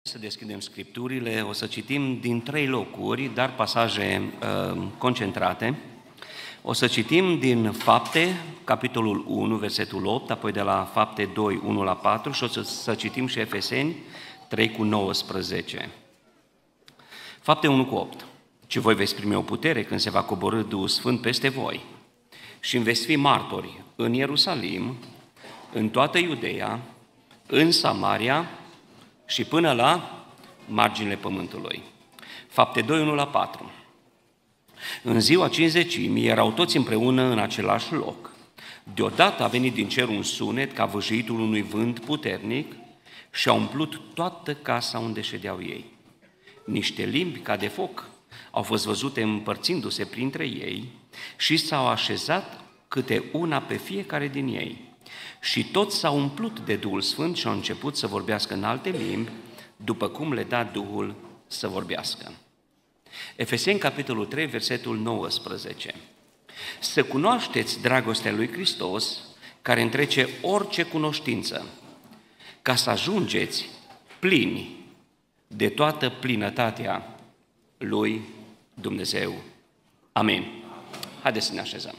Să deschidem Scripturile, o să citim din 3 locuri, dar pasaje concentrate. O să citim din Fapte, capitolul 1, versetul 8, apoi de la Fapte 2, 1 la 4 și o să citim și Efeseni 3 cu 19. Fapte 1 cu 8. Și voi veți primi o putere când se va coborî Duhul Sfânt peste voi și îmi veți fi martori în Ierusalim, în toată Iudeea, în Samaria și până la marginile pământului. Fapte 2, 1 la 4. În ziua Cincizecimii erau toți împreună în același loc. Deodată a venit din cer un sunet ca vâjuitul unui vânt puternic și a umplut toată casa unde ședeau ei. Niște limbi ca de foc au fost văzute împărțindu-se printre ei și s-au așezat câte una pe fiecare din ei. Și toți s-au umplut de Duhul Sfânt și au început să vorbească în alte limbi, după cum le da Duhul să vorbească. Efeseni, capitolul 3, versetul 19. Să cunoașteți dragostea lui Hristos, care întrece orice cunoștință, ca să ajungeți plini de toată plinătatea lui Dumnezeu. Amin. Haideți să ne așezăm.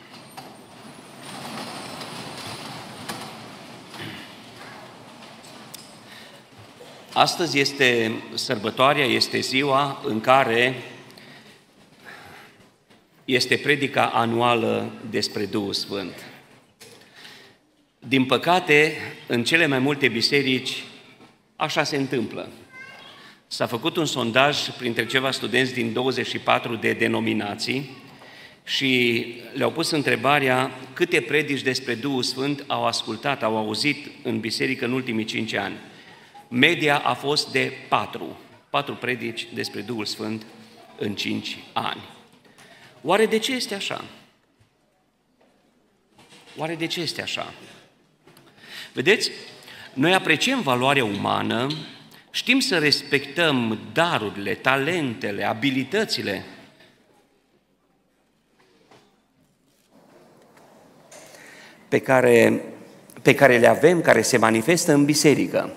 Astăzi este sărbătoarea, este ziua în care este predica anuală despre Duhul Sfânt. Din păcate, în cele mai multe biserici, așa se întâmplă. S-a făcut un sondaj printre ceva studenți din 24 de denominații și le-au pus întrebarea câte predici despre Duhul Sfânt au ascultat, au auzit în biserică în ultimii 5 ani. Media a fost de 4 predici despre Duhul Sfânt în 5 ani. Oare de ce este așa? Oare de ce este așa? Vedeți, noi apreciem valoarea umană, știm să respectăm darurile, talentele, abilitățile, pe care le avem, care se manifestă în biserică.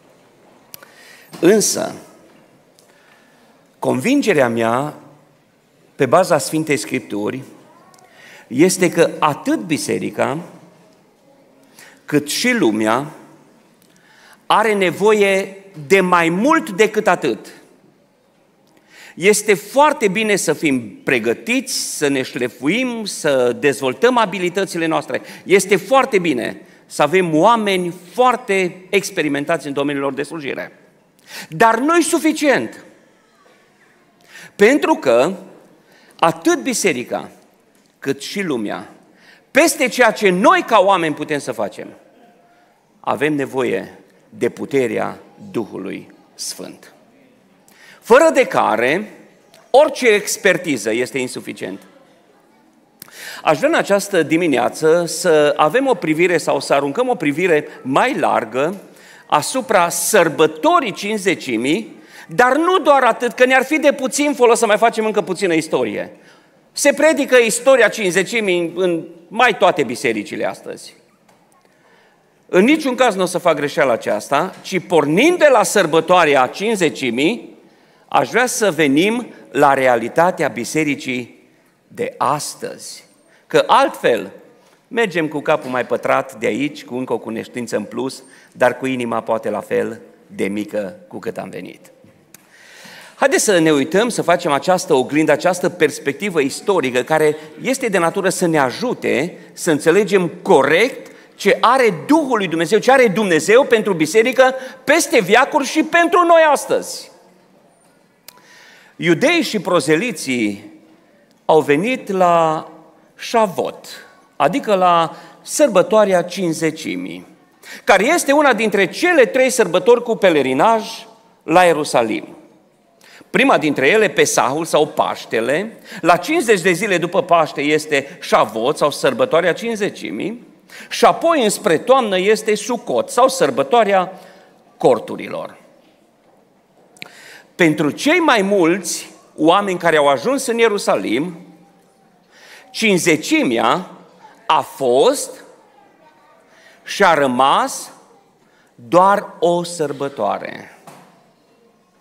Însă, convingerea mea, pe baza Sfintei Scripturi, este că atât biserica, cât și lumea, are nevoie de mai mult decât atât. Este foarte bine să fim pregătiți, să ne șlefuim, să dezvoltăm abilitățile noastre. Este foarte bine să avem oameni foarte experimentați în domeniul lor de slujire. Dar nu-i suficient. Pentru că atât biserica, cât și lumea, peste ceea ce noi ca oameni putem să facem, avem nevoie de puterea Duhului Sfânt. Fără de care, orice expertiză este insuficient. Aș vrea în această dimineață să avem o privire sau să aruncăm o privire mai largă asupra sărbătorii Cincizecimii, dar nu doar atât, că ne-ar fi de puțin folos să mai facem încă puțină istorie. Se predică istoria Cincizecimii în mai toate bisericile astăzi. În niciun caz nu o să fac greșeala aceasta, ci pornind de la sărbătoarea Cincizecimii, aș vrea să venim la realitatea bisericii de astăzi. Că altfel mergem cu capul mai pătrat de aici, cu încă o cunoștință în plus, dar cu inima poate la fel de mică cu cât am venit. Haideți să ne uităm, să facem această oglindă, această perspectivă istorică care este de natură să ne ajute să înțelegem corect ce are Duhul lui Dumnezeu, ce are Dumnezeu pentru biserică peste veacuri și pentru noi astăzi. Iudeii și prozeliții au venit la Șavot, adică la sărbătoarea Cincizecimii, care este una dintre cele 3 sărbători cu pelerinaj la Ierusalim. Prima dintre ele, Pesahul sau Paștele, la 50 de zile după Paște este Șavot sau sărbătoarea Cincizecimii și apoi înspre toamnă este Sucot sau sărbătoarea corturilor. Pentru cei mai mulți oameni care au ajuns în Ierusalim, Cincizecimea a fost și a rămas doar o sărbătoare.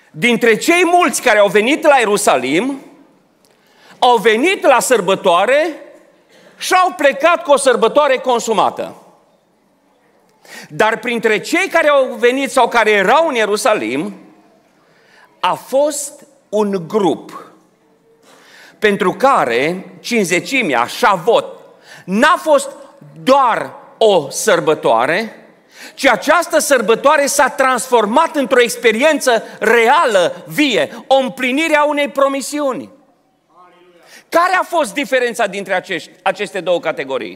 dintre cei mulți care au venit la Ierusalim, au venit la sărbătoare și au plecat cu o sărbătoare consumată. Dar printre cei care au venit sau care erau în Ierusalim, a fost un grup pentru care Cincizecimea, Șavot, n-a fost doar o sărbătoare, ci această sărbătoare s-a transformat într-o experiență reală, vie, o împlinire a unei promisiuni. Care a fost diferența dintre aceste două categorii?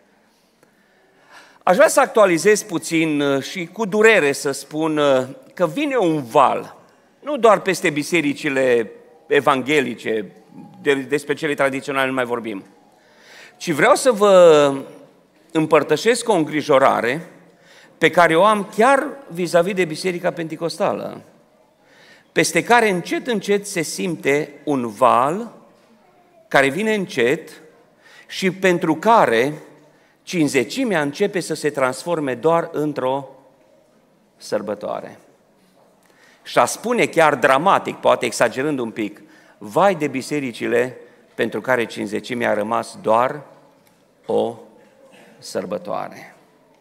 Aș vrea să actualizez puțin și cu durere să spun că vine un val, nu doar peste bisericile evanghelice, despre cele tradiționale nu mai vorbim, ci vreau să vă împărtășesc o îngrijorare pe care o am chiar vis-a-vis de Biserica Penticostală, peste care încet, încet se simte un val care vine încet și pentru care Cincizecimea începe să se transforme doar într-o sărbătoare. Și a spune chiar dramatic, poate exagerând un pic, vai de bisericile pentru care Cincizecimea a rămas doar o sărbătoare.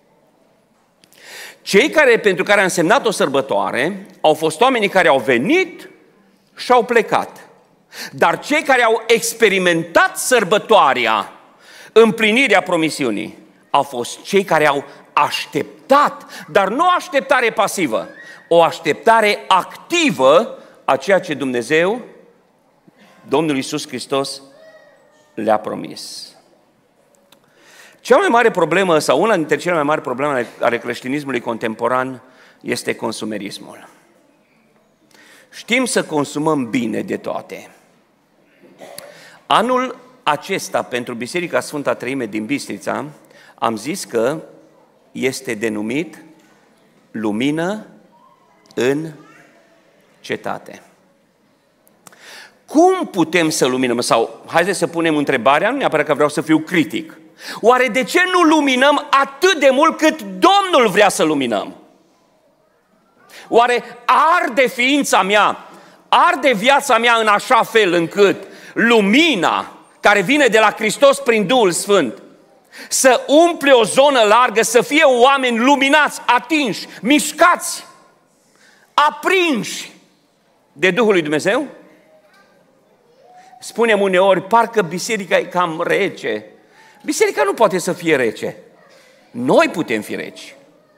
Cei pentru care a însemnat o sărbătoare au fost oamenii care au venit și au plecat. Dar cei care au experimentat sărbătoarea, împlinirea promisiunii, au fost cei care au așteptat, dar nu o așteptare pasivă, o așteptare activă a ceea ce Dumnezeu, Domnul Iisus Hristos, le-a promis. Cea mai mare problemă, sau una dintre cele mai mari probleme ale creștinismului contemporan, este consumerismul. Știm să consumăm bine de toate. Anul acesta, pentru Biserica Sfânta Treime din Bistrița, am zis că este denumit Lumină în cetate. Cum putem să luminăm? Sau, haideți să punem întrebarea, nu neapărat că vreau să fiu critic. Oare de ce nu luminăm atât de mult cât Domnul vrea să luminăm? Oare arde ființa mea, arde viața mea în așa fel încât lumina care vine de la Hristos prin Duhul Sfânt să umple o zonă largă, să fie oameni luminați, atinși, mișcați, aprinși de Duhul lui Dumnezeu? Spunem uneori, parcă biserica e cam rece. Biserica nu poate să fie rece. Noi putem fi reci.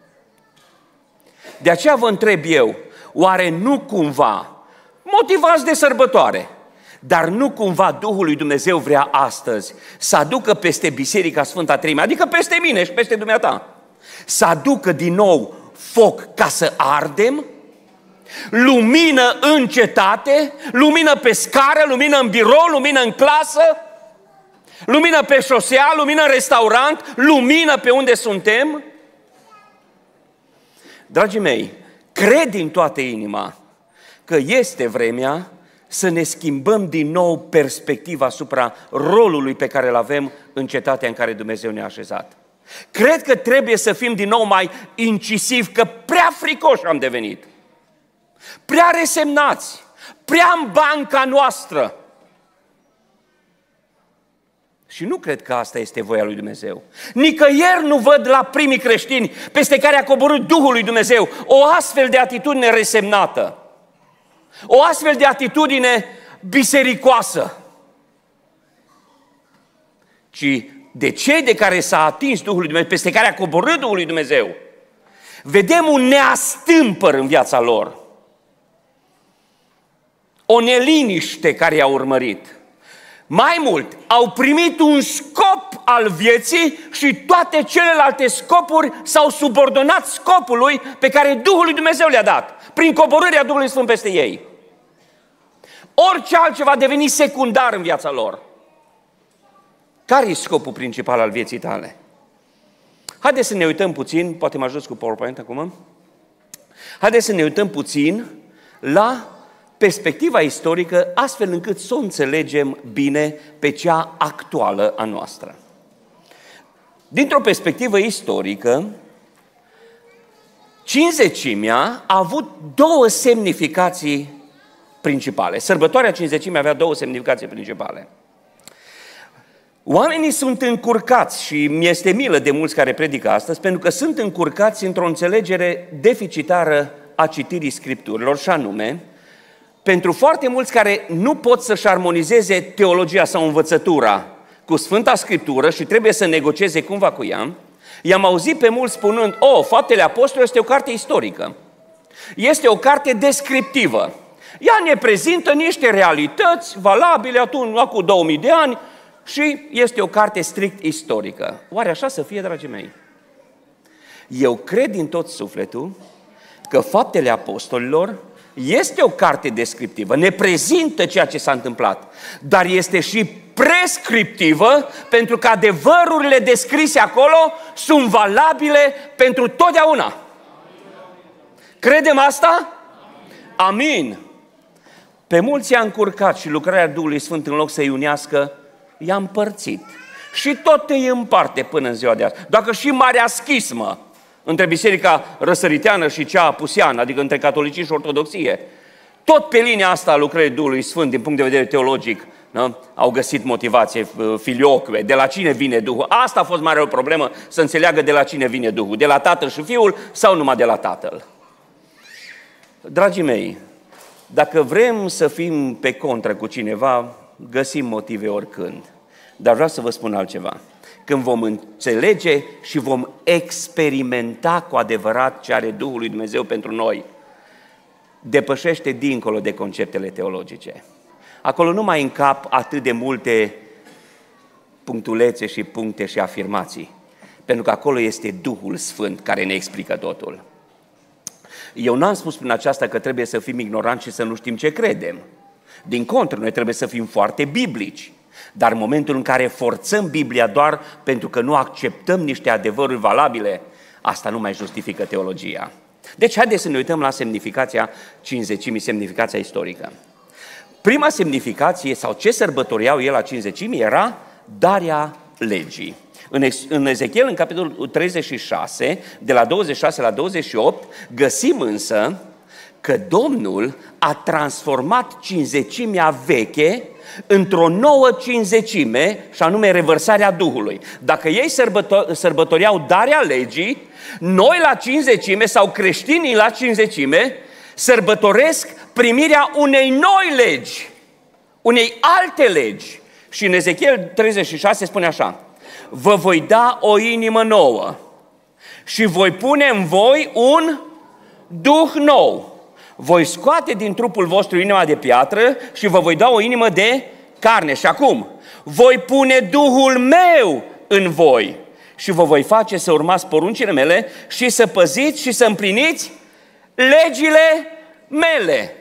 De aceea vă întreb eu, oare nu cumva, motivați de sărbătoare, dar nu cumva Duhul lui Dumnezeu vrea astăzi să aducă peste Biserica Sfânta Treime, adică peste mine și peste dumneata, să aducă din nou foc ca să ardem, lumină în cetate, lumină pe scară, lumină în birou, lumină în clasă, lumină pe șosea, lumină în restaurant, lumină pe unde suntem? Dragii mei, cred din toată inima că este vremea să ne schimbăm din nou perspectiva asupra rolului pe care îl avem în cetatea în care Dumnezeu ne-a așezat. Cred că trebuie să fim din nou mai incisivi, că prea fricoși am devenit, prea resemnați, prea în banca noastră. Și nu cred că asta este voia lui Dumnezeu. Nicăieri nu văd la primii creștini peste care a coborât Duhul lui Dumnezeu o astfel de atitudine resemnată, o astfel de atitudine bisericoasă, ci de cei de care s-a atins Duhul lui Dumnezeu, peste care a coborât Duhul lui Dumnezeu. Vedem un neastâmpăr în viața lor, o neliniște care i-a urmărit. Mai mult, au primit un scop al vieții și toate celelalte scopuri s-au subordonat scopului pe care Duhul lui Dumnezeu le-a dat, prin coborârea Duhului Sfânt peste ei. Orice altceva deveni secundar în viața lor. Care e scopul principal al vieții tale? Haideți să ne uităm puțin, poate mă ajut cu PowerPoint acum. Haideți să ne uităm puțin la perspectiva istorică, astfel încât să o înțelegem bine pe cea actuală a noastră. Dintr-o perspectivă istorică, Cincizecimea a avut două semnificații principale. Sărbătoarea Cincizecimii avea două semnificații principale. Oamenii sunt încurcați și mi-este milă de mulți care predică astăzi, pentru că sunt încurcați într-o înțelegere deficitară a citirii Scripturilor, și anume, pentru foarte mulți care nu pot să-și armonizeze teologia sau învățătura cu Sfânta Scriptură și trebuie să negocieze cumva cu ea, i-am auzit pe mulți spunând: Faptele Apostolilor este o carte istorică, este o carte descriptivă. Ea ne prezintă niște realități valabile acum 2000 de ani și este o carte strict istorică. Oare așa să fie, dragii mei? Eu cred din tot sufletul că Faptele Apostolilor este o carte descriptivă, ne prezintă ceea ce s-a întâmplat, dar este și prescriptivă, pentru că adevărurile descrise acolo sunt valabile pentru totdeauna. Credem asta? Amin. Pe mulți i-a încurcat și lucrarea Duhului Sfânt, în loc să-i unească, i-a împărțit. Și tot îi împarte până în ziua de azi. Dacă și marea schismă între biserica răsăriteană și cea apuseană, adică între catolicism și ortodoxie, tot pe linia asta a lucrării Duhului Sfânt, din punct de vedere teologic, da? Au găsit motivație filioque, de la cine vine Duhul. Asta a fost mare o problemă, să înțeleagă de la cine vine Duhul, de la Tatăl și Fiul sau numai de la Tatăl. Dragii mei, dacă vrem să fim pe contră cu cineva, găsim motive oricând. Dar vreau să vă spun altceva. Când vom înțelege și vom experimenta cu adevărat ce are Duhul lui Dumnezeu pentru noi, depășește dincolo de conceptele teologice. Acolo nu mai încap atât de multe punctulețe și puncte și afirmații, pentru că acolo este Duhul Sfânt care ne explică totul. Eu n-am spus prin aceasta că trebuie să fim ignoranți și să nu știm ce credem. Din contră, noi trebuie să fim foarte biblici. Dar în momentul în care forțăm Biblia doar pentru că nu acceptăm niște adevăruri valabile, asta nu mai justifică teologia. Deci haideți să ne uităm la semnificația Cincizecimii, semnificația istorică. Prima semnificație, sau ce sărbătoreau el la Cincizecimii, era darea legii. În Ezechiel, în capitolul 36, de la 26 la 28, găsim însă că Domnul a transformat Cincizecimea veche într-o nouă Cincizecime, și anume revărsarea Duhului. Dacă ei sărbătoreau darea legii, noi la Cincizecime, sau creștinii la Cincizecime, sărbătoresc primirea unei noi legi, unei alte legi. Și în Ezechiel 36 spune așa: vă voi da o inimă nouă și voi pune în voi un duh nou. Voi scoate din trupul vostru inima de piatră și vă voi da o inimă de carne. Și acum, voi pune Duhul meu în voi și vă voi face să urmați poruncile mele și să păziți și să împliniți legile mele.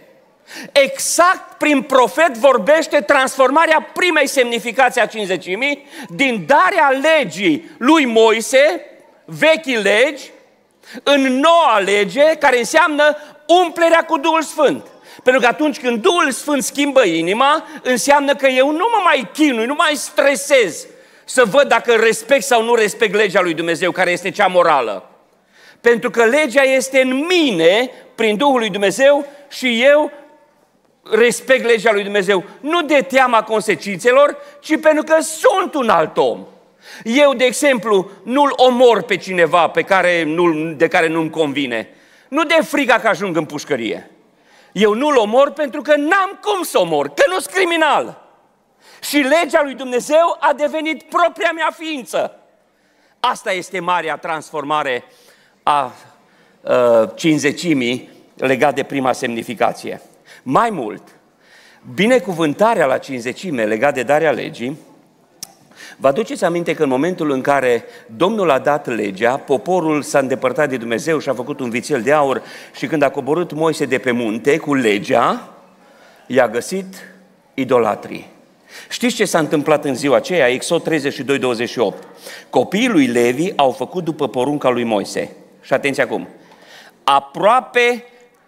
Exact prin profet vorbește transformarea primei semnificații a Cincizecimii din darea legii lui Moise, vechii legi, în noua lege, care înseamnă umplerea cu Duhul Sfânt. Pentru că atunci când Duhul Sfânt schimbă inima, înseamnă că eu nu mă mai chinui, nu mai stresez să văd dacă respect sau nu respect legea lui Dumnezeu, care este cea morală. Pentru că legea este în mine, prin Duhul lui Dumnezeu, și eu respect legea lui Dumnezeu. Nu de teama consecințelor, ci pentru că sunt un alt om. Eu, de exemplu, nu-l omor pe cineva de care nu-mi convine. Nu de frica că ajung în pușcărie. Eu nu-l omor pentru că n-am cum să omor, că nu-s criminal. Și legea lui Dumnezeu a devenit propria mea ființă. Asta este marea transformare a Cincizecimii legat de prima semnificație. Mai mult, binecuvântarea la Cincizecime legat de darea legii, vă aduceți aminte că în momentul în care Domnul a dat legea, poporul s-a îndepărtat de Dumnezeu și a făcut un vițel de aur și când a coborât Moise de pe munte cu legea, i-a găsit idolatrii. Știți ce s-a întâmplat în ziua aceea? Exod 32:28. Copiii lui Levi au făcut după porunca lui Moise. Și atenție acum, aproape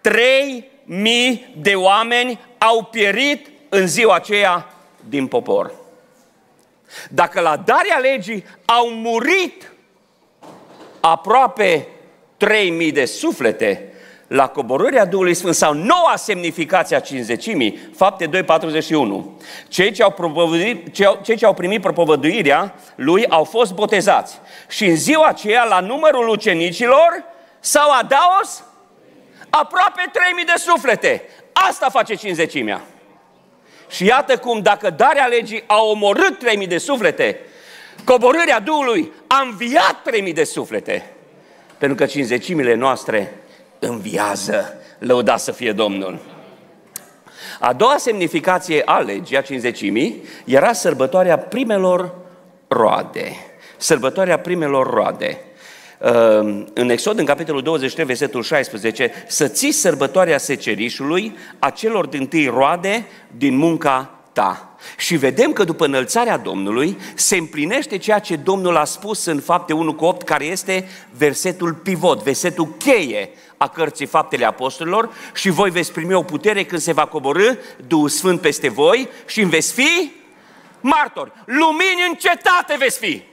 3000 de oameni au pierit în ziua aceea din popor. Dacă la darea legii au murit aproape 3000 de suflete, la coborârea Duhului Sfânt sau noua semnificație a cinzecimii, Fapte 2:41. Cei ce au primit propovăduirea lui au fost botezați. Și în ziua aceea, la numărul ucenicilor, s-au adaos aproape 3000 de suflete. Asta face cinzecimea. Și iată cum, dacă darea legii a omorât 3000 de suflete, coborârea Duhului a înviat 3000 de suflete. Pentru că cinzecimile noastre înviază, lăudat să fie Domnul. A doua semnificație a legii, a cinzecimii, era sărbătoarea primelor roade. Sărbătoarea primelor roade. În Exod, în capitolul 23, versetul 16, să ții sărbătoarea secerișului a celor dintâi roade din munca ta. Și vedem că după înălțarea Domnului se împlinește ceea ce Domnul a spus în Fapte 1:8, care este versetul pivot, versetul cheie a cărții Faptele Apostolilor, și voi veți primi o putere când se va coborî Duhul Sfânt peste voi și îmi veți fi martori. Lumini în cetate veți fi.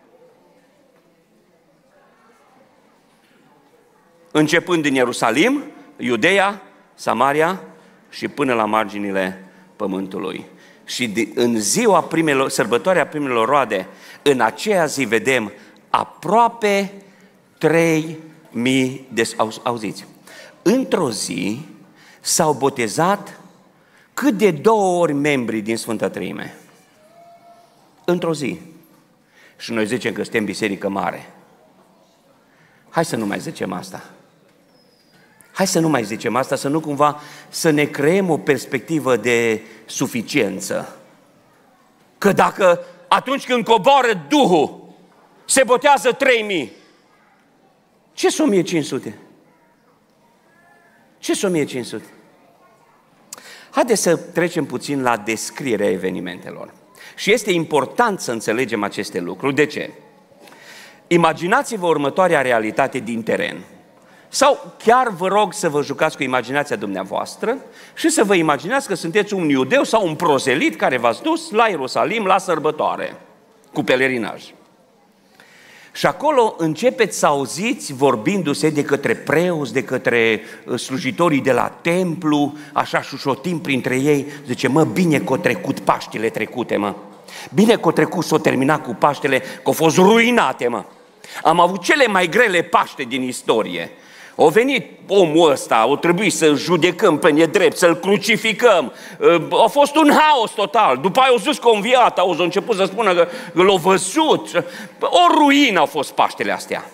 Începând din Ierusalim, Iudeea, Samaria și până la marginile pământului. Și în ziua sărbătoarea primelor roade, în aceea zi vedem aproape 3000 de... Auziți, într-o zi s-au botezat cât de 2 ori membrii din Sfânta Treime. Într-o zi. Și noi zicem că suntem biserică mare. Hai să nu mai zicem asta. Hai să nu mai zicem asta, să nu cumva să ne creăm o perspectivă de suficiență. Că dacă atunci când coboară Duhul se botează 3000, ce-s 1500? Ce-s 1500? Haideți să trecem puțin la descrierea evenimentelor. Și este important să înțelegem aceste lucruri. De ce? Imaginați-vă următoarea realitate din teren. Sau chiar vă rog să vă jucați cu imaginația dumneavoastră și să vă imaginați că sunteți un iudeu sau un prozelit care v-ați dus la Ierusalim la sărbătoare, cu pelerinaj. Și acolo începeți să auziți vorbindu-se de către preoți, de către slujitorii de la templu, așa șușotim printre ei, zice, mă, bine că-o trecut Paștile trecute, mă. Bine că-o trecut, s-o terminat cu Paștele, că au fost ruinate, mă. Am avut cele mai grele Paște din istorie. A venit omul ăsta, a trebuit să-l judecăm pe nedrept, să-l crucificăm. A fost un haos total. După aia au zis că a înviat, au început să spună că l-au văzut. O ruină au fost Paștele astea.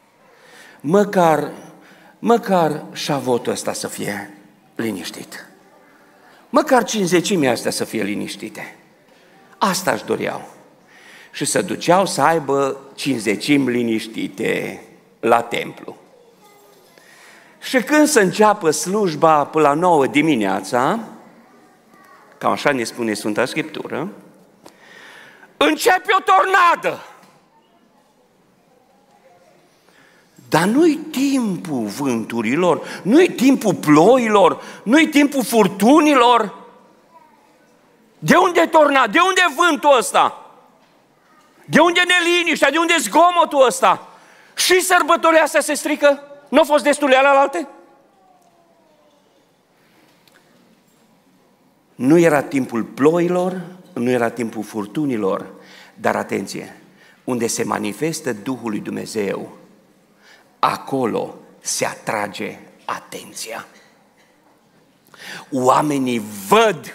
Măcar șavotul ăsta să fie liniștit. Măcar cinzecimea astea să fie liniștite. Asta își doreau. Și se duceau să aibă cinzecimi liniștite la templu. Și când să înceapă slujba până la 9 dimineața, cam așa ne spune Sfânta Scriptură, începe o tornadă. Dar nu-i timpul vânturilor, nu-i timpul ploilor, nu-i timpul furtunilor. De unde tornadă? De unde vântul ăsta? De unde neliniștea? De unde zgomotul ăsta? Și sărbătorile astea se strică? Nu au fost destule alelalte? Nu era timpul ploilor, nu era timpul furtunilor, dar atenție, unde se manifestă Duhul lui Dumnezeu, acolo se atrage atenția. Oamenii văd,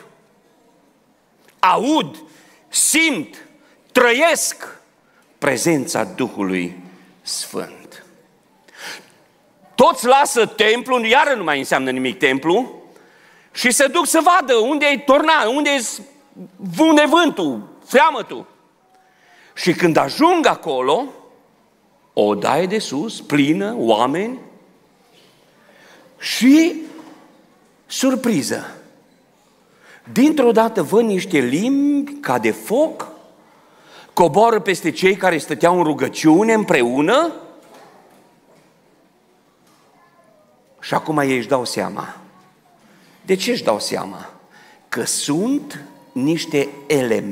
aud, simt, trăiesc prezența Duhului Sfânt. Toți lasă templul, iară nu mai înseamnă nimic templu, și se duc să vadă unde e tornat, unde e vântul, freamătul. Și când ajung acolo, o odaie de sus, plină, oameni, și surpriză. Dintr-o dată văd niște limbi ca de foc, coboară peste cei care stăteau în rugăciune împreună. Și acum ei își dau seama. De ce își dau seama? Că sunt niște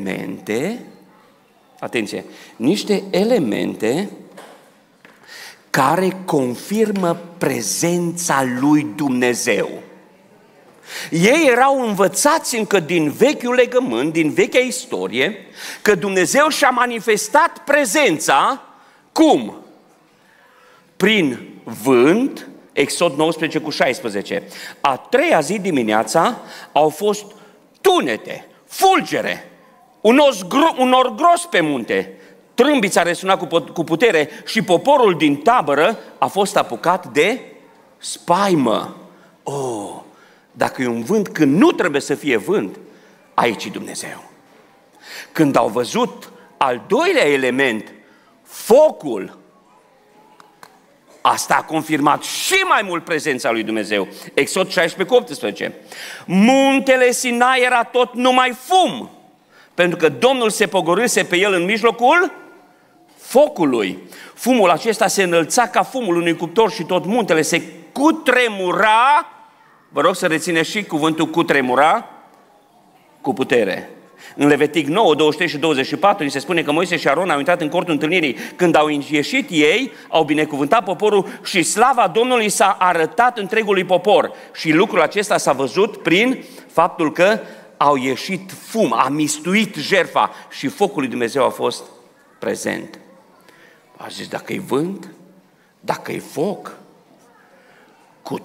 elemente, atenție, niște elemente care confirmă prezența lui Dumnezeu. Ei erau învățați încă din vechiul legământ, din vechea istorie, că Dumnezeu și-a manifestat prezența, cum? Prin vânt, Exod 19:16. A treia zi dimineața au fost tunete, fulgere, un nor gros pe munte, trâmbița a răsunat cu putere și poporul din tabără a fost apucat de spaimă. Oh, dacă e un vânt când nu trebuie să fie vânt, aici e Dumnezeu. Când au văzut al doilea element, focul, asta a confirmat și mai mult prezența lui Dumnezeu. Exod 16:18. Muntele Sinai era tot numai fum, pentru că Domnul se pogorâse pe el în mijlocul focului. Fumul acesta se înălța ca fumul unui cuptor și tot muntele se cutremura. Vă rog să rețineți și cuvântul cutremura, cu putere. În Levitic 9, 23 și 24 ni se spune că Moise și Aron au intrat în cortul întâlnirii. Când au ieșit ei, au binecuvântat poporul și slava Domnului s-a arătat întregului popor. Și lucrul acesta s-a văzut prin faptul că au ieșit fum, a mistuit jertfa și focul lui Dumnezeu a fost prezent. A zis, dacă e vânt, dacă e foc, cu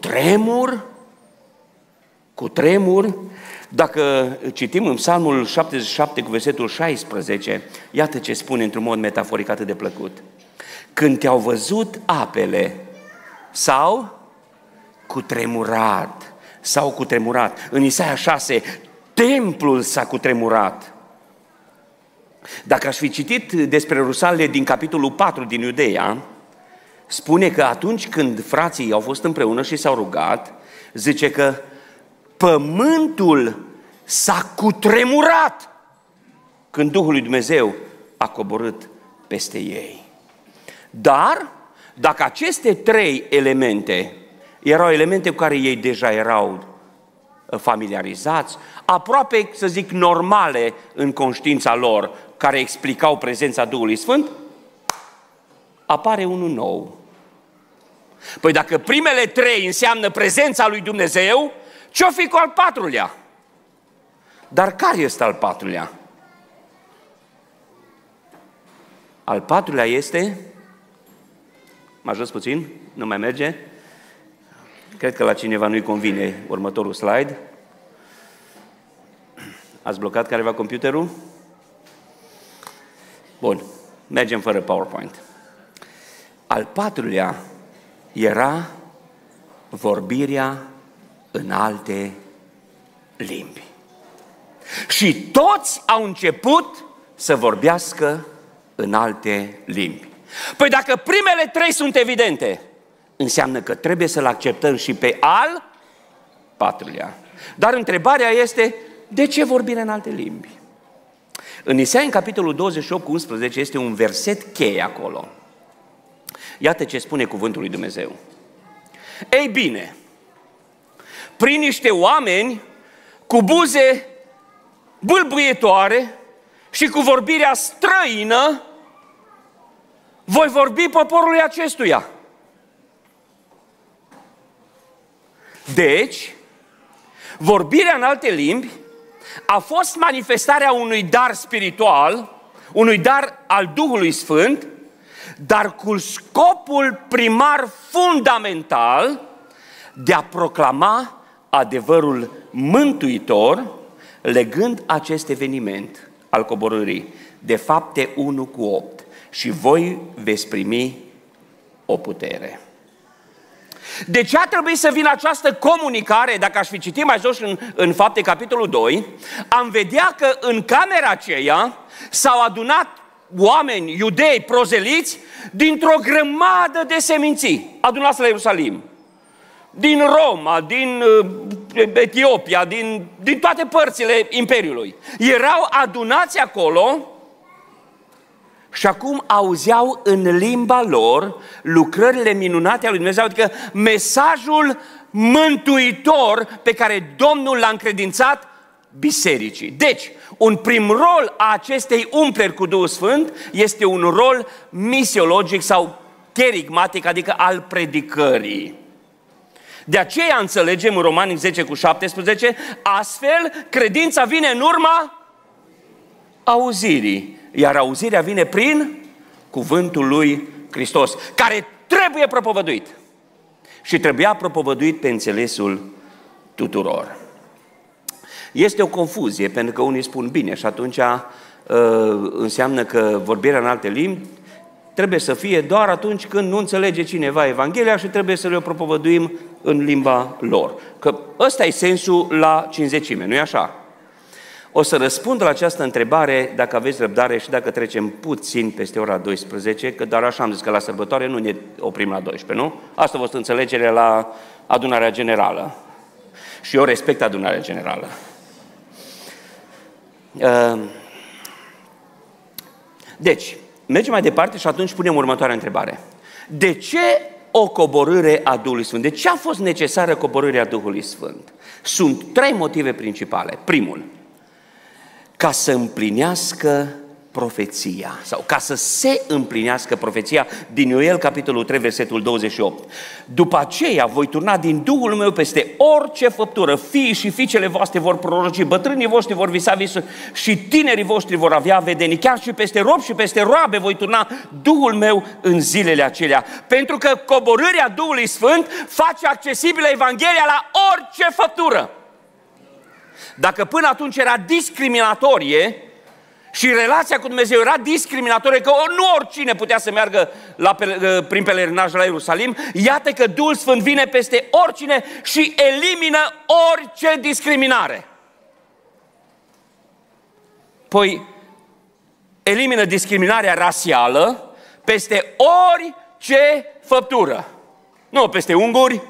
tremur, dacă citim în Psalmul 77 cu versetul 16, iată ce spune într-un mod metaforic atât de plăcut. Când te-au văzut apele, s-au cutremurat. În Isaia 6, templul s-a cutremurat. Dacă aș fi citit despre Rusale din capitolul 4 din Iudeea, spune că atunci când frații au fost împreună și s-au rugat, zice că pământul s-a cutremurat când Duhul lui Dumnezeu a coborât peste ei. Dar, dacă aceste trei elemente erau elemente cu care ei deja erau familiarizați, aproape, să zic, normale în conștiința lor, care explicau prezența Duhului Sfânt, apare unul nou. Păi dacă primele trei înseamnă prezența lui Dumnezeu, ce-o fi cu al patrulea? Dar care este al patrulea? Al patrulea este, mă ajut puțin, nu mai merge, cred că la cineva nu-i convine următorul slide. Ați blocat careva computerul? Bun, mergem fără PowerPoint. Al patrulea era vorbirea în alte limbi. Și toți au început să vorbească în alte limbi. Păi dacă primele trei sunt evidente, înseamnă că trebuie să-l acceptăm și pe al patrulea. Dar întrebarea este, de ce vorbire în alte limbi? În Isaia, în capitolul 28:11, este un verset cheie acolo. Iată ce spune cuvântul lui Dumnezeu. Ei bine, prin niște oameni cu buze bâlbâietoare și cu vorbirea străină, voi vorbi poporului acestuia. Deci, vorbirea în alte limbi a fost manifestarea unui dar spiritual, unui dar al Duhului Sfânt, dar cu scopul primar fundamental de a proclama adevărul mântuitor, legând acest eveniment al coborârii de Fapte 1:8. Și voi veți primi o putere. De ce a trebuit să vină această comunicare? Dacă aș fi citit mai jos în Fapte, capitolul 2, am vedea că în camera aceea s-au adunat oameni, iudei, prozeliți, dintr-o grămadă de seminții, adunați la Ierusalim. Din Roma, din Etiopia, din toate părțile Imperiului. Erau adunați acolo și acum auzeau în limba lor lucrările minunate ale lui Dumnezeu, adică mesajul mântuitor pe care Domnul l-a încredințat bisericii. Deci, un prim rol a acestei umpleri cu Duhul Sfânt este un rol misiologic sau cherigmatic, adică al predicării. De aceea înțelegem în Romani 10:17, astfel credința vine în urma auzirii, iar auzirea vine prin cuvântul lui Hristos, care trebuie propovăduit. Și trebuia propovăduit pe înțelesul tuturor. Este o confuzie, pentru că unii spun bine și atunci înseamnă că vorbirea în alte limbi trebuie să fie doar atunci când nu înțelege cineva Evanghelia și trebuie să le propovăduim în limba lor. Că ăsta e sensul la cinzecime, nu-i așa? O să răspund la această întrebare dacă aveți răbdare și dacă trecem puțin peste ora 12, că doar așa am zis că la sărbătoare nu ne oprim la 12, nu? Asta a fost înțelegerea la adunarea generală. Și eu respect adunarea generală. Deci, mergem mai departe și atunci punem următoarea întrebare. De ce o coborâre a Duhului Sfânt? De ce a fost necesară coborârea Duhului Sfânt? Sunt 3 motive principale. Primul, ca să împlinească profeția, sau ca să se împlinească profeția din Ioel, capitolul 3, versetul 28. După aceea voi turna din Duhul meu peste orice făptură, fiii și fiicele voastre vor proroci, bătrânii voștri vor visa visuri și tinerii voștri vor avea vedenii, chiar și peste robi și peste roabe voi turna Duhul meu în zilele acelea. Pentru că coborârea Duhului Sfânt face accesibilă Evanghelia la orice făptură. Dacă până atunci era discriminatorie și relația cu Dumnezeu era discriminatorie, că nu oricine putea să meargă prin pelerinaj la Ierusalim, iată că Duhul Sfânt vine peste oricine și elimină orice discriminare. Păi elimină discriminarea rasială peste orice făptură. Nu peste unguri,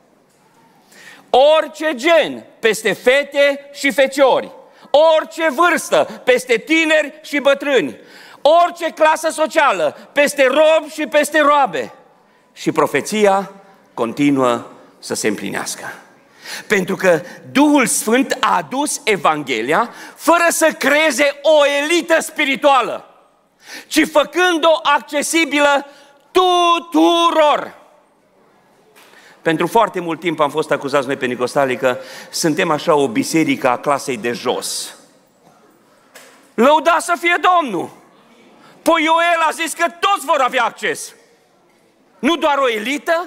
orice gen, peste fete și feciori, orice vârstă, peste tineri și bătrâni, orice clasă socială, peste robi și peste roabe. Și profeția continuă să se împlinească. Pentru că Duhul Sfânt a adus Evanghelia fără să creeze o elită spirituală, ci făcând-o accesibilă tuturor. Pentru foarte mult timp am fost acuzați noi pentecostalii că suntem așa o biserică a clasei de jos. Lăuda să fie Domnul! Păi Ioel a zis că toți vor avea acces. Nu doar o elită?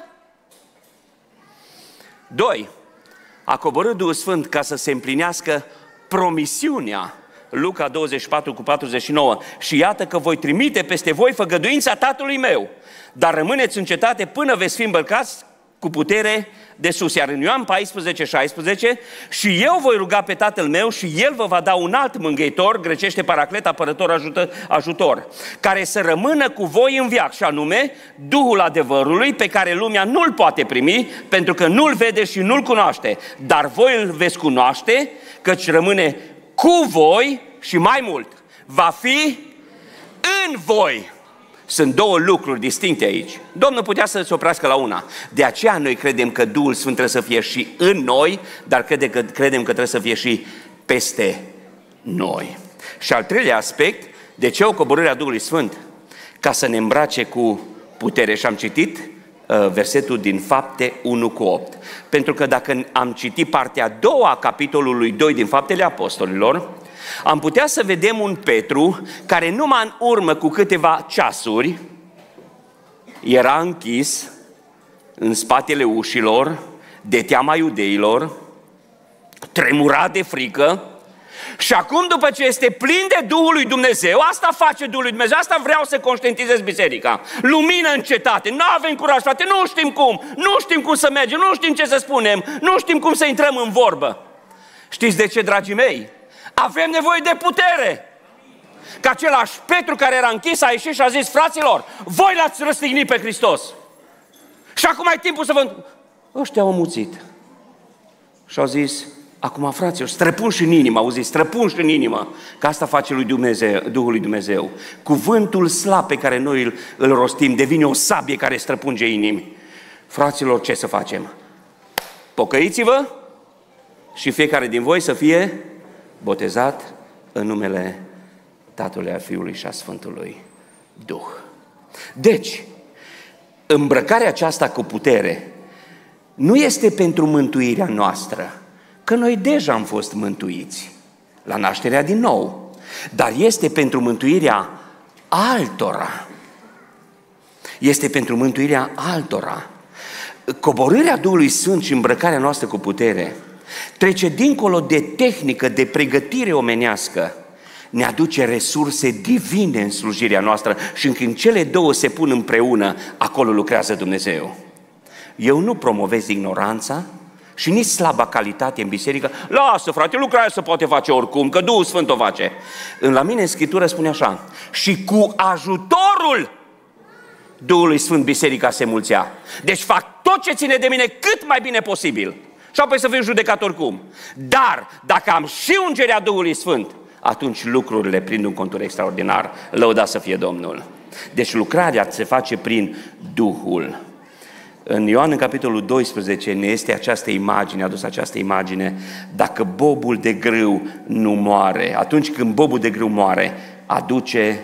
2. A coborât Duhul Sfânt ca să se împlinească promisiunea. Luca 24:49. Și iată că voi trimite peste voi făgăduința Tatălui meu, dar rămâneți în cetate până veți fi îmbălcați cu putere de sus. Iar în Ioan 14:16, și eu voi ruga pe Tatăl meu și El vă va da un alt mângâietor, grecește paraclet, apărător, ajutor, care să rămână cu voi în veac, și anume Duhul adevărului, pe care lumea nu-l poate primi, pentru că nu-l vede și nu-l cunoaște. Dar voi îl veți cunoaște, căci rămâne cu voi și mai mult, va fi în voi. Sunt 2 lucruri distincte aici. Domnul putea să se oprească la una. De aceea noi credem că Duhul Sfânt trebuie să fie și în noi, dar credem că trebuie să fie și peste noi. Și al 3-lea aspect, de ce o coborâre a Duhului Sfânt? Ca să ne îmbrace cu putere. Și am citit versetul din Fapte 1:8. Pentru că dacă am citit partea a doua a capitolului 2 din Faptele Apostolilor, am putea să vedem un Petru care numai în urmă cu câteva ceasuri era închis în spatele ușilor de teama iudeilor, tremura de frică, și acum, după ce este plin de Duhul lui Dumnezeu, asta face Duhul lui Dumnezeu, asta vreau să conștientizez biserica. Lumină în cetate, nu avem curaj, frate, nu știm cum să mergem, nu știm ce să spunem, nu știm cum să intrăm în vorbă. Știți de ce, dragii mei? Avem nevoie de putere. Că același Petru care era închis a ieșit și a zis: fraților, voi l-ați răstignit pe Hristos. Și acum e timpul să vă... Ăștia au amuțit. Și au zis: acum, fraților, străpunși în inimă, auziți, străpunși în inimă, că asta face lui Dumnezeu, Duhul lui Dumnezeu. Cuvântul slab pe care noi îl rostim devine o sabie care străpunge inimi. Fraților, ce să facem? Pocăiți-vă și fiecare din voi să fie botezat în numele Tatălui, a Fiului și a Sfântului Duh. Deci, îmbrăcarea aceasta cu putere nu este pentru mântuirea noastră, că noi deja am fost mântuiți la nașterea din nou, dar este pentru mântuirea altora. Este pentru mântuirea altora. Coborârea Duhului Sfânt și îmbrăcarea noastră cu putere trece dincolo de tehnică, de pregătire omenească, ne aduce resurse divine în slujirea noastră și când cele două se pun împreună, acolo lucrează Dumnezeu. Eu nu promovez ignoranța și nici slaba calitate în biserică. Lasă, frate, lucrarea se poate face oricum, că Duhul Sfânt o face. La mine în Scriptură spune așa: și cu ajutorul Duhului Sfânt biserica se mulțea. Deci fac tot ce ține de mine cât mai bine posibil. Și apoi să fiu judecat oricum. Dar dacă am și ungerea Duhului Sfânt, atunci lucrurile prind un contur extraordinar. Lăudat să fie Domnul. Deci lucrarea se face prin Duhul. În Ioan, în capitolul 12, ne este această imagine, a adus această imagine: dacă bobul de grâu nu moare, atunci când bobul de grâu moare, aduce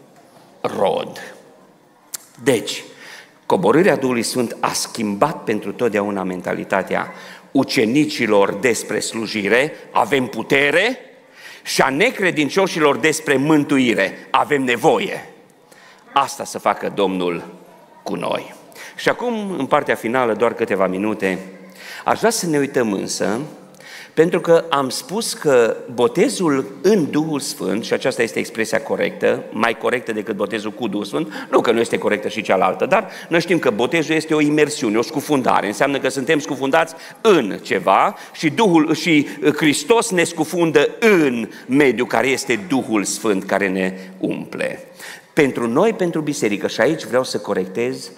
rod. Deci, coborârea Duhului Sfânt a schimbat pentru totdeauna mentalitatea ucenicilor despre slujire, avem putere, și a necredincioșilor despre mântuire, avem nevoie. Asta să facă Domnul cu noi. Și acum, în partea finală, doar câteva minute, aș vrea să ne uităm însă, pentru că am spus că botezul în Duhul Sfânt, și aceasta este expresia corectă, mai corectă decât botezul cu Duhul Sfânt, nu că nu este corectă și cealaltă, dar noi știm că botezul este o imersiune, o scufundare, înseamnă că suntem scufundați în ceva și Duhul și Hristos ne scufundă în mediul care este Duhul Sfânt care ne umple. Pentru noi, pentru biserică, și aici vreau să corectez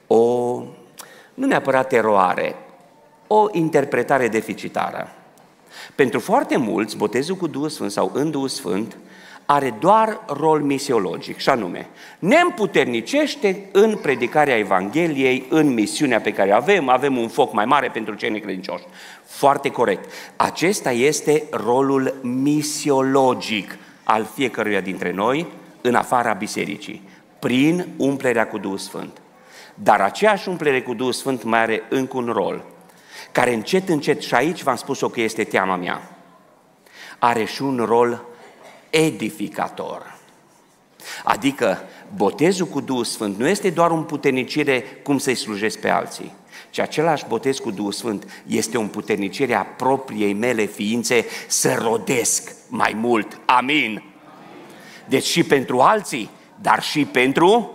nu neapărat eroare, o interpretare deficitară. Pentru foarte mulți, botezul cu Duhul Sfânt sau în Duhul Sfânt are doar rol misiologic, și anume, ne împuternicește în predicarea Evangheliei, în misiunea pe care avem un foc mai mare pentru cei necredincioși. Foarte corect. Acesta este rolul misiologic al fiecăruia dintre noi în afara bisericii, prin umplerea cu Duhul Sfânt. Dar aceeași umplere cu Duhul Sfânt mai are încă un rol, care încet, încet, și aici v-am spus-o că este teama mea, are și un rol edificator. Adică botezul cu Duhul Sfânt nu este doar o împuternicire cum să-i slujesc pe alții, ci același botez cu Duhul Sfânt este o împuternicire a propriei mele ființe să rodesc mai mult. Amin. Deci și pentru alții, dar și pentru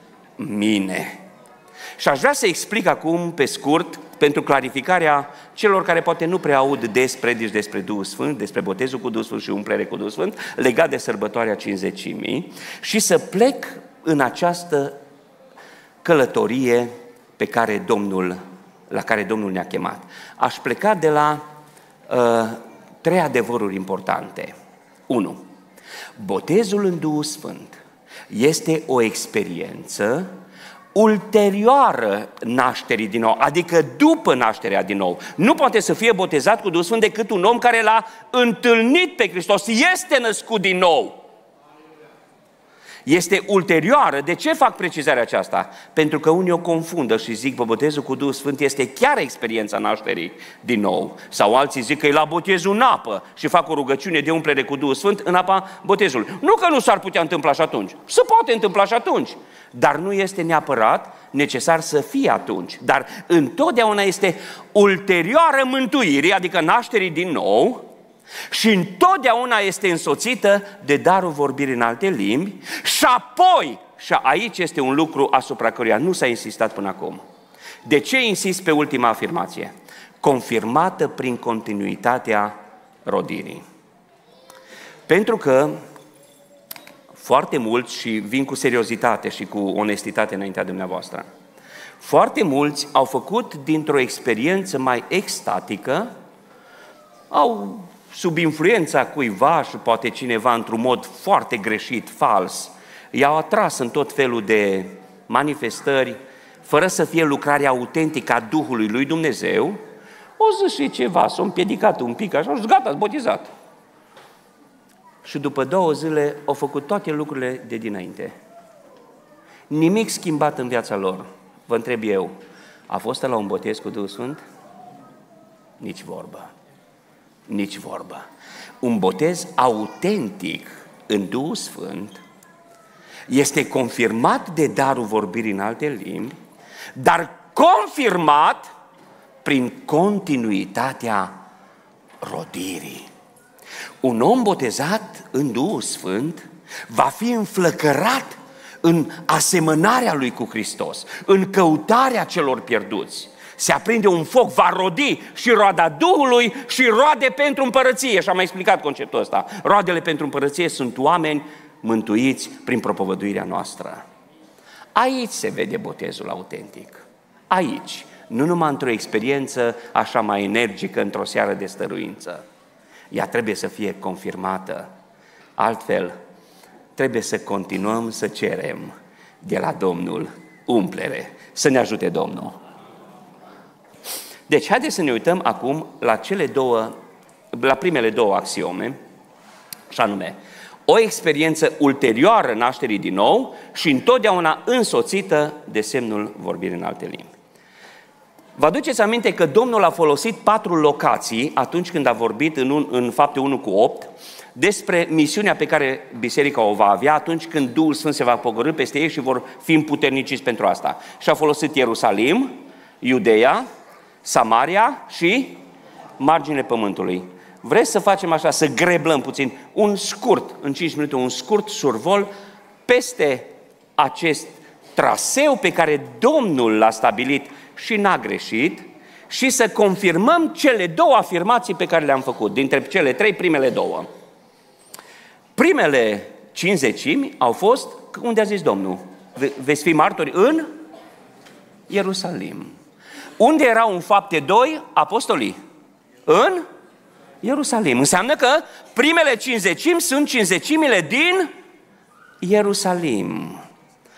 mine. Și aș vrea să explic acum, pe scurt, pentru clarificarea celor care poate nu prea aud despre Duhul Sfânt, despre botezul cu Duhul Sfânt și umplere cu Duhul Sfânt, legat de sărbătoarea Cincizecimii, și să plec în această călătorie la care Domnul ne-a chemat. Aș pleca de la 3 adevăruri importante. 1. Botezul în Duhul Sfânt este o experiență ulterioară nașterii din nou, adică după nașterea din nou. Nu poate să fie botezat cu Duhul Sfânt decât un om care l-a întâlnit pe Hristos, este născut din nou. Este ulterioară. De ce fac precizarea aceasta? Pentru că unii o confundă și zic că botezul cu Duhul Sfânt este chiar experiența nașterii din nou. Sau alții zic că e la botezul în apă și fac o rugăciune de umplere cu Duhul Sfânt în apa botezului. Nu că nu s-ar putea întâmpla și atunci. Se poate întâmpla și atunci. Dar nu este neapărat necesar să fie atunci. Dar întotdeauna este ulterioară mântuirii, adică nașterii din nou, și întotdeauna este însoțită de darul vorbirii în alte limbi și apoi, și aici este un lucru asupra căruia nu s-a insistat până acum. De ce insist pe ultima afirmație? Confirmată prin continuitatea rodirii. Pentru că foarte mulți, și vin cu seriozitate și cu onestitate înaintea dumneavoastră, foarte mulți au făcut dintr-o experiență mai extatică, au sub influența cuiva și poate cineva într-un mod foarte greșit, fals, i-au atras în tot felul de manifestări, fără să fie lucrarea autentică a Duhului lui Dumnezeu, o zis și ceva, s-a împiedicat un pic așa, și gata, botezat. Și după 2 zile au făcut toate lucrurile de dinainte. Nimic schimbat în viața lor. Vă întreb eu, a fost la un botez cu Duhul Sfânt? Nici vorbă. Nici vorbă. Un botez autentic în Duhul Sfânt este confirmat de darul vorbirii în alte limbi, dar confirmat prin continuitatea rodirii. Un om botezat în Duhul Sfânt va fi înflăcărat în asemănarea lui cu Hristos, în căutarea celor pierduți. Se aprinde un foc, va rodi și roada Duhului și roade pentru împărăție. Și am mai explicat conceptul ăsta. Roadele pentru împărăție sunt oameni mântuiți prin propovăduirea noastră. Aici se vede botezul autentic. Aici. Nu numai într-o experiență așa mai energică, într-o seară de stăruință. Ea trebuie să fie confirmată. Altfel, trebuie să continuăm să cerem de la Domnul umplere. Să ne ajute Domnul. Deci, haideți să ne uităm acum la primele două axiome, și anume, o experiență ulterioară nașterii din nou și întotdeauna însoțită de semnul vorbirii în alte limbi. Vă aduceți aminte că Domnul a folosit 4 locații atunci când a vorbit în Fapte 1:8 despre misiunea pe care biserica o va avea atunci când Duhul Sfânt se va pogorî peste ei și vor fi împuterniciți pentru asta. Și a folosit Ierusalim, Iudeea, Samaria și marginile pământului. Vreți să facem așa, să greblăm puțin, în 5 minute, un scurt survol peste acest traseu pe care Domnul l-a stabilit și n-a greșit și să confirmăm cele două afirmații pe care le-am făcut, dintre cele 3 primele două. Primele 50 au fost, unde a zis Domnul? Veți fi martori în Ierusalim. Unde erau în Fapte 2 apostolii? În Ierusalim. Înseamnă că primele 50 sunt 50-mile din Ierusalim.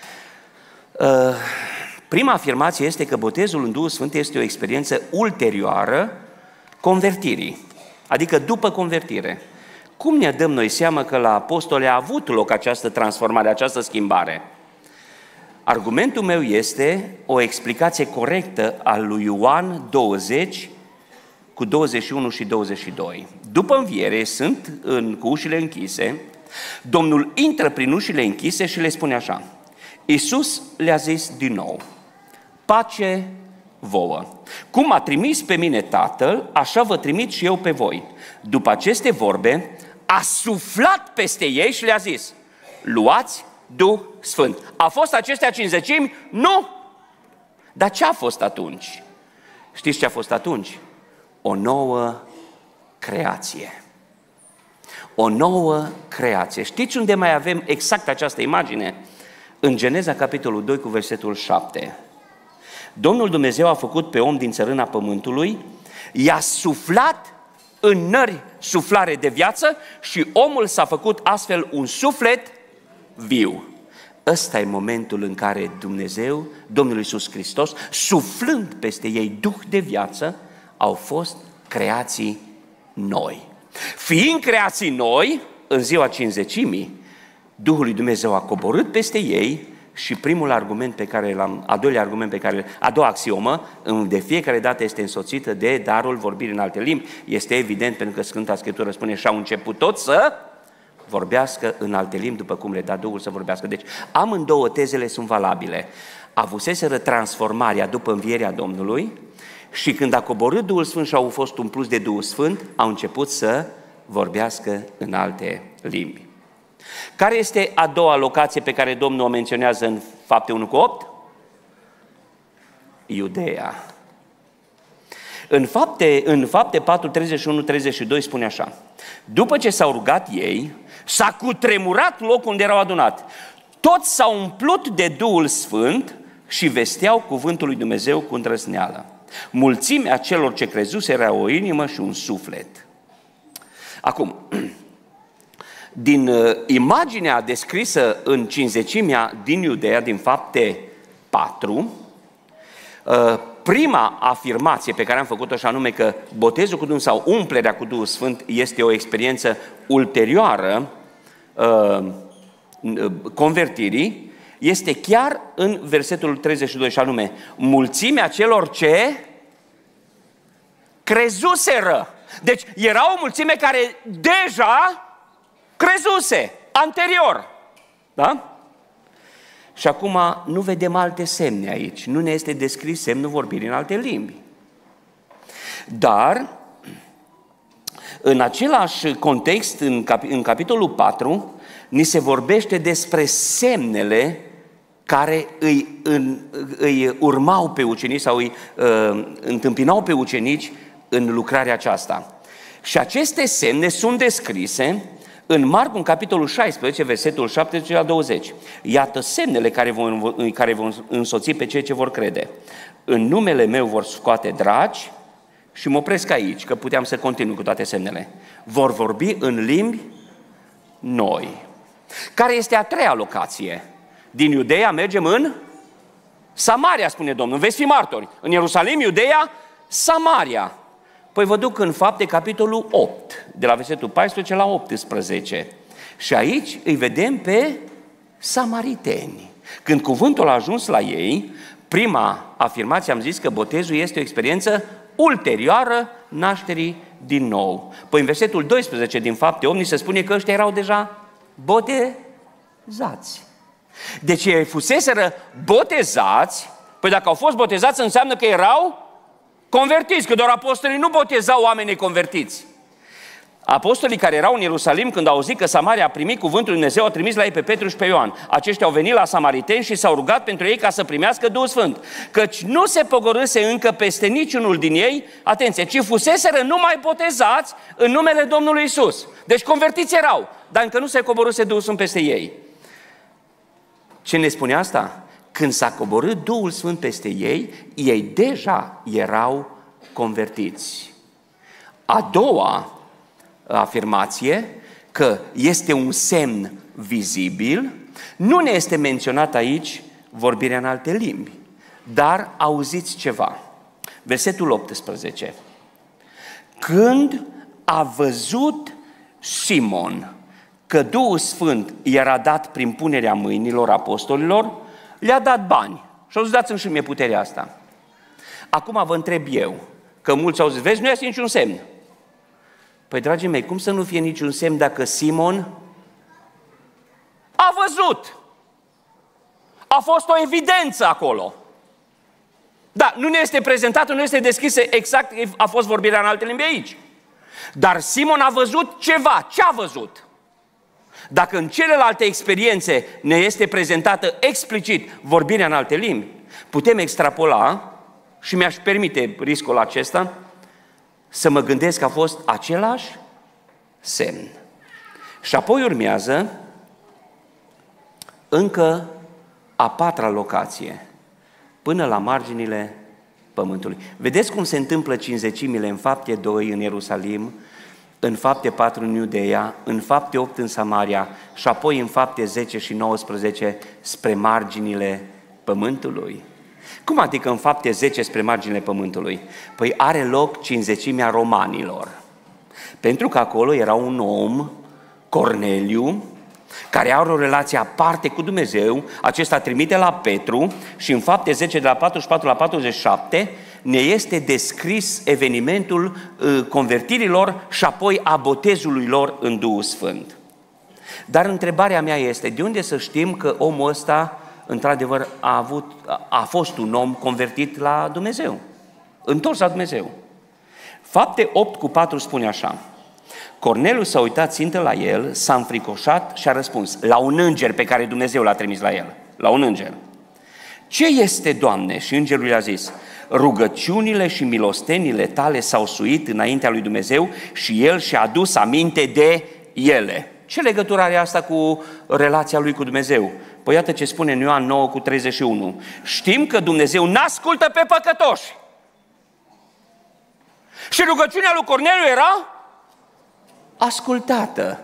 Prima afirmație este că botezul în Duhul Sfânt este o experiență ulterioară convertirii, adică după convertire. Cum ne dăm noi seama că la apostoli a avut loc această transformare, această schimbare? Argumentul meu este o explicație corectă a lui Ioan 20, cu 21 și 22. După înviere, sunt cu ușile închise, Domnul intră prin ușile închise și le spune așa: Iisus le-a zis din nou: pace vouă. Cum a trimis pe mine Tatăl, așa vă trimit și eu pe voi. După aceste vorbe, a suflat peste ei și le-a zis: luați Duh Sfânt. A fost acestea 50? Nu! Dar ce a fost atunci? Știți ce a fost atunci? O nouă creație. O nouă creație. Știți unde mai avem exact această imagine? În Geneza, capitolul 2, cu versetul 7. Domnul Dumnezeu a făcut pe om din țărâna pământului, i-a suflat în nări suflare de viață și omul s-a făcut astfel un suflet viu. Ăsta e momentul în care Dumnezeu, Domnul Iisus Hristos, suflând peste ei Duh de viață, au fost creații noi. Fiind creații noi, în ziua 50-mii, Duhul lui Dumnezeu a coborât peste ei și primul argument pe care l-am, a doua axiomă, de fiecare dată este însoțită de darul vorbirii în alte limbi. Este evident pentru că Sfânta Scriptură spune: și au început toți să vorbească în alte limbi după cum le da Duhul să vorbească. Deci amândouă tezele sunt valabile. Avuseseră transformarea după învierea Domnului și când a coborât Duhul Sfânt și au fost umpluți de Duhul Sfânt, au început să vorbească în alte limbi. Care este a doua locație pe care Domnul o menționează în Fapte 1:8? Iudeea. În fapte 4, 31, 32 spune așa: după ce s-au rugat ei, s-a cutremurat locul unde erau adunat. Toți s-au umplut de Duhul Sfânt și vesteau cuvântul lui Dumnezeu cu îndrăzneală. Mulțimea celor ce crezuse era o inimă și un suflet. Acum, din imaginea descrisă în 50-mea din Iudeea, din Fapte 4, prima afirmație pe care am făcut-o, și anume că botezul cu Duhul sau umplerea cu Duhul Sfânt este o experiență ulterioară convertirii, este chiar în versetul 32 și anume, mulțimea celor ce crezuseră. Deci era o mulțime care deja crezuse, anterior. Da? Și acum nu vedem alte semne aici, nu ne este descris semnul vorbirii în alte limbi. Dar, în același context, în capitolul 4, ni se vorbește despre semnele care îi urmau pe ucenici sau îi întâmpinau pe ucenici în lucrarea aceasta. Și aceste semne sunt descrise în Marcu, în capitolul 16, versetul 17 la 20. Iată semnele care vor însoți pe cei ce vor crede. În numele meu vor scoate dragi, și mă opresc aici, că puteam să continui cu toate semnele. Vor vorbi în limbi noi. Care este a treia locație? Din Iudeea mergem în Samaria, spune Domnul. Veți fi martori. În Ierusalim, Iudeea, Samaria. Păi vă duc în Fapte, capitolul 8, de la versetul 14 la 18. Și aici îi vedem pe samariteni. Când cuvântul a ajuns la ei, prima afirmație am zis că botezul este o experiență ulterioară nașterii din nou. Păi în versetul 12 din Fapte 8 ni se spune că ăștia erau deja botezați. Deci ei fuseseră botezați, păi dacă au fost botezați înseamnă că erau convertiți, că doar apostolii nu botezau oamenii convertiți. Apostolii care erau în Ierusalim, când au auzit că Samaria a primit cuvântul lui Dumnezeu, au trimis la ei pe Petru și pe Ioan. Aceștia au venit la samariteni și s-au rugat pentru ei ca să primească Duhul Sfânt. Căci nu se pogorâse încă peste niciunul din ei, atenție, ci fuseseră numai botezați în numele Domnului Iisus. Deci convertiți erau, dar încă nu se coborâse Duhul Sfânt peste ei. Ce ne spune asta? Când s-a coborât Duhul Sfânt peste ei, ei deja erau convertiți. A doua afirmație, că este un semn vizibil, nu ne este menționat aici vorbirea în alte limbi, dar auziți ceva. Versetul 18. Când a văzut Simon că Duhul Sfânt i-era dat prin punerea mâinilor apostolilor, le-a dat bani. Și au zis, dați-mi și mie puterea asta. Acum vă întreb eu, că mulți au zis, vezi, nu este niciun semn. Păi, dragii mei, cum să nu fie niciun semn dacă Simon a văzut? A fost o evidență acolo. Da, nu ne este prezentată, nu este deschisă exact, a fost vorbirea în alte limbi aici. Dar Simon a văzut ceva. Ce a văzut? Dacă în celelalte experiențe ne este prezentată explicit vorbirea în alte limbi, putem extrapola, și mi-aș permite riscul acesta, să mă gândesc că a fost același semn. Și apoi urmează încă a patra locație, până la marginile pământului. Vedeți cum se întâmplă cinzecimile în Fapte 2 în Ierusalim, în Fapte 4 în Iudeea, în Fapte 8 în Samaria și apoi în Fapte 10 și 19 spre marginile pământului. Cum adică în Fapte 10 spre marginile pământului? Păi are loc cinzecimea romanilor. Pentru că acolo era un om, Corneliu, care are o relație aparte cu Dumnezeu, acesta trimite la Petru și în Fapte 10 de la 44 la 47 ne este descris evenimentul convertirilor și apoi a botezului lor în Duhul Sfânt. Dar întrebarea mea este, de unde să știm că omul ăsta într-adevăr a fost un om convertit la Dumnezeu, întors la Dumnezeu? Fapte 8:4 spune așa: Corneliu s-a uitat țintă la el, s-a înfricoșat și a răspuns la un înger pe care Dumnezeu l-a trimis la el, la un înger. Ce este, Doamne? Și îngerul i-a zis: rugăciunile și milostenile tale s-au suit înaintea lui Dumnezeu și el și-a adus aminte de ele. Ce legătură are asta cu relația lui cu Dumnezeu? Păi iată ce spune în Ioan 9:31. Știm că Dumnezeu n-ascultă pe păcătoși. Și rugăciunea lui Corneliu era ascultată.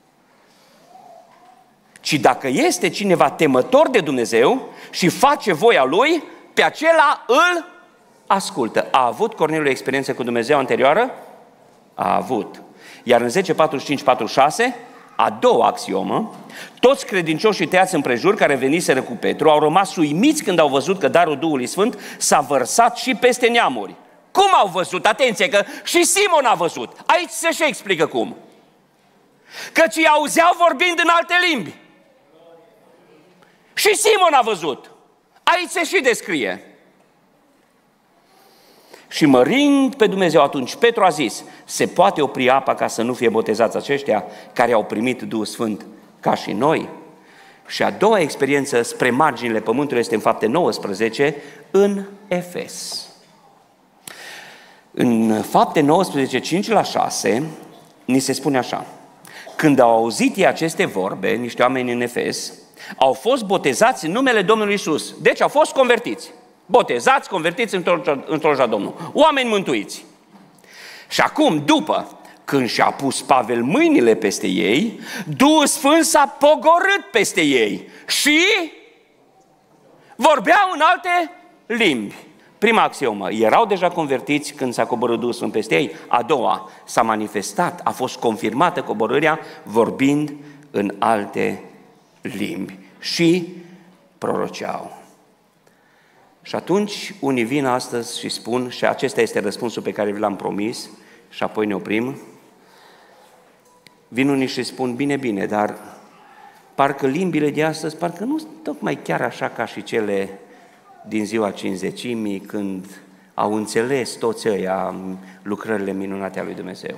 Ci dacă este cineva temător de Dumnezeu și face voia lui, pe acela îl ascultă. A avut Corneliu o experiență cu Dumnezeu anterioară? A avut. Iar în 10:45-46 A doua axiomă: toți credincioșii tăiați împrejur care veniseră cu Petru au rămas uimiți când au văzut că darul Duhului Sfânt s-a vărsat și peste neamuri. Cum au văzut? Atenție, că și Simon a văzut. Aici se și explică cum. Căci îi auzeau vorbind în alte limbi. Și Simon a văzut. Aici se și descrie. Și mărind pe Dumnezeu, atunci Petru a zis: se poate opri apa ca să nu fie botezați aceștia care au primit Duhul Sfânt ca și noi? Și a doua experiență spre marginile pământului este în Fapte 19, în Efes. În Fapte 19, 5-6, ni se spune așa: când au auzit ei aceste vorbe, niște oameni în Efes, au fost botezați în numele Domnului Iisus. Deci au fost convertiți. Botezați, convertiți, întorși la Domnul. Oameni mântuiți. Și acum, după, când și-a pus Pavel mâinile peste ei, Duhul Sfânt s-a pogorât peste ei și vorbeau în alte limbi. Prima axiomă: erau deja convertiți când s-a coborât Duhul Sfânt peste ei. A doua: s-a manifestat, a fost confirmată coborârea vorbind în alte limbi și proroceau. Și atunci unii vin astăzi și spun, și acesta este răspunsul pe care vi l-am promis, și apoi ne oprim. Vin unii și spun: bine, dar parcă limbile de astăzi, parcă nu sunt tocmai chiar așa ca și cele din ziua Cincizecimii, când au înțeles toți ăia lucrările minunate ale lui Dumnezeu.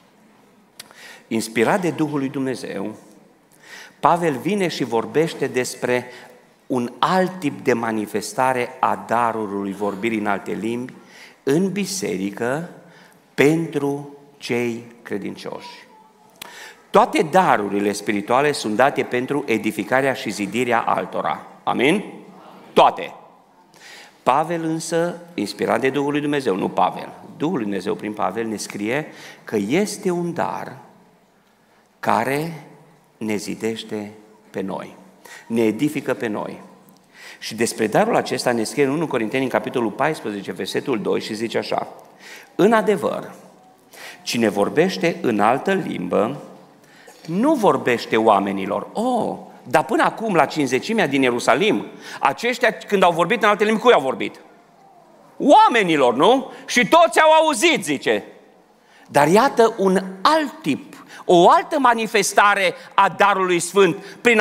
Inspirat de Duhul lui Dumnezeu, Pavel vine și vorbește despre un alt tip de manifestare a darului vorbirii în alte limbi în biserică pentru cei credincioși. Toate darurile spirituale sunt date pentru edificarea și zidirea altora. Amin? Toate. Pavel însă, inspirat de Duhul lui Dumnezeu, nu Pavel, Duhul lui Dumnezeu prin Pavel ne scrie că este un dar care ne zidește pe noi, ne edifică pe noi. Și despre darul acesta ne scrie în 1 Corinteni, în capitolul 14, versetul 2, și zice așa: în adevăr, cine vorbește în altă limbă, nu vorbește oamenilor. Dar până acum, la Cincizecimea din Ierusalim, aceștia, când au vorbit în alte limbi, cui au vorbit? Oamenilor, nu? Și toți au auzit, zice. Dar iată un alt tip, o altă manifestare a darului Sfânt, prin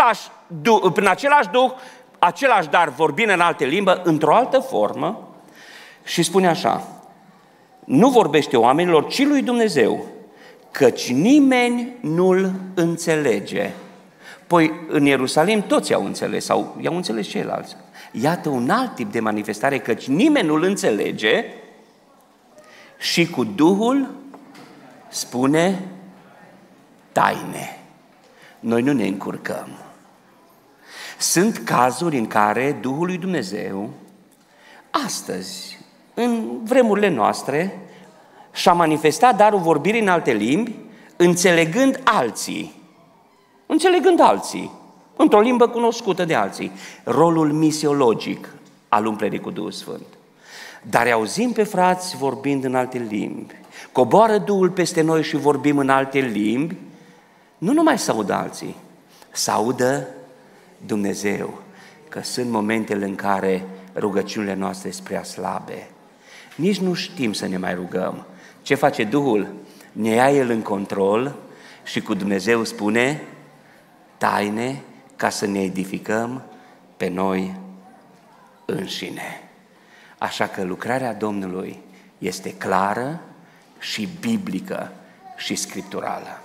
același Duh, același dar, vorbind în alte limbă, într-o altă formă, și spune așa: nu vorbește oamenilor, ci lui Dumnezeu, căci nimeni nu-l înțelege. Păi în Ierusalim toți au înțeles, sau i-au înțeles ceilalți. Iată un alt tip de manifestare, căci nimeni nu-l înțelege și cu Duhul spune taine. Noi nu ne încurcăm. Sunt cazuri în care Duhul lui Dumnezeu, astăzi, în vremurile noastre, și-a manifestat darul vorbirii în alte limbi, înțelegând alții, într-o limbă cunoscută de alții, rolul misiologic al umplerii cu Duhul Sfânt. Dar auzim pe frați vorbind în alte limbi, coboară Duhul peste noi și vorbim în alte limbi, nu numai să audă alții, să audă Dumnezeu, că sunt momentele în care rugăciunile noastre sunt prea slabe. Nici nu știm să ne mai rugăm. Ce face Duhul? Ne ia El în control și cu Dumnezeu spune taine, ca să ne edificăm pe noi înșine. Așa că lucrarea Domnului este clară și biblică și scripturală.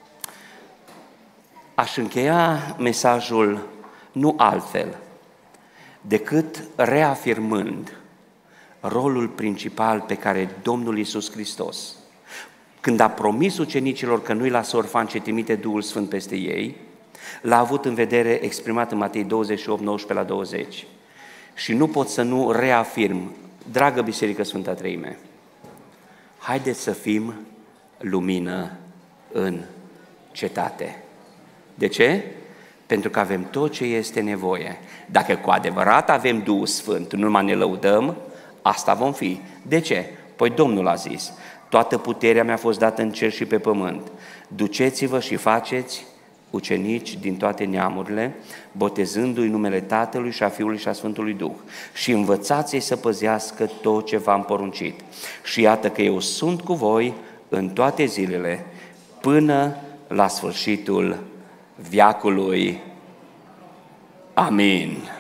Aș încheia mesajul nu altfel decât reafirmând rolul principal pe care Domnul Iisus Hristos, când a promis ucenicilor că nu-i lasă orfani, ci trimite Duhul Sfânt peste ei, l-a avut în vedere exprimat în Matei 28, 19-20. Și nu pot să nu reafirm, dragă Biserică Sfânta Treime, haideți să fim lumină în cetate. De ce? Pentru că avem tot ce este nevoie. Dacă cu adevărat avem Duhul Sfânt, nu numai ne lăudăm, asta vom fi. De ce? Păi Domnul a zis, Toată puterea mi-a fost dată în cer și pe pământ. Duceți-vă și faceți ucenici din toate neamurile, botezându-i numele Tatălui și a Fiului și a Sfântului Duh și învățați-i să păzească tot ce v-am poruncit. Și iată că eu sunt cu voi în toate zilele, până la sfârșitul veacului. Amin.